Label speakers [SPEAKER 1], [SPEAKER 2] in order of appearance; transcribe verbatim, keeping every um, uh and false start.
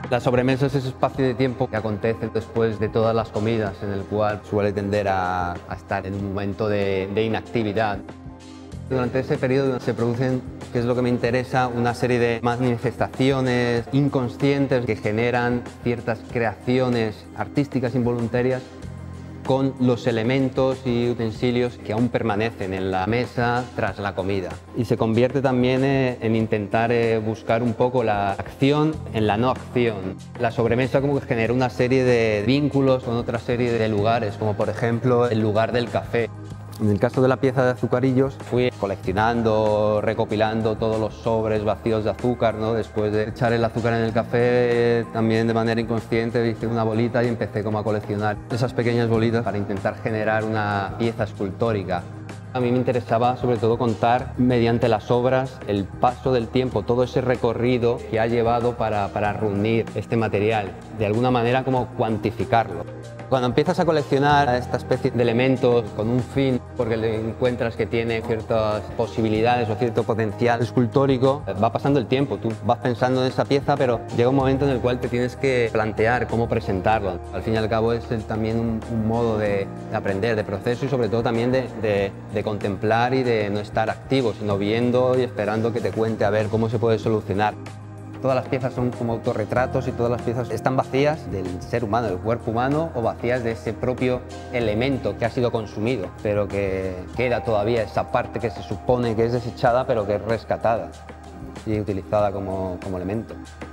[SPEAKER 1] La sobremesa es ese espacio de tiempo que acontece después de todas las comidas, en el cual suele tender a, a estar en un momento de, de inactividad. Durante ese periodo se producen, que es lo que me interesa, una serie de manifestaciones inconscientes que generan ciertas creaciones artísticas involuntarias con los elementos y utensilios que aún permanecen en la mesa tras la comida. Y se convierte también en intentar buscar un poco la acción en la no acción. La sobremesa como que genera una serie de vínculos con otra serie de lugares, como por ejemplo el lugar del café. En el caso de la pieza de azucarillos, fui coleccionando, recopilando todos los sobres vacíos de azúcar, ¿no? Después de echar el azúcar en el café, también de manera inconsciente hice una bolita y empecé como a coleccionar esas pequeñas bolitas para intentar generar una pieza escultórica. A mí me interesaba sobre todo contar mediante las obras el paso del tiempo, todo ese recorrido que ha llevado para, para reunir este material, de alguna manera como cuantificarlo. Cuando empiezas a coleccionar esta especie de elementos con un fin, porque le encuentras que tiene ciertas posibilidades o cierto potencial escultórico, va pasando el tiempo, tú vas pensando en esa pieza, pero llega un momento en el cual te tienes que plantear cómo presentarlo. Al fin y al cabo es también un, un modo de, de aprender, de proceso y sobre todo también de, de, de contemplar y de no estar activo, sino viendo y esperando que te cuente a ver cómo se puede solucionar. Todas las piezas son como autorretratos y todas las piezas están vacías del ser humano, del cuerpo humano, o vacías de ese propio elemento que ha sido consumido, pero que queda todavía esa parte que se supone que es desechada, pero que es rescatada y utilizada como, como elemento.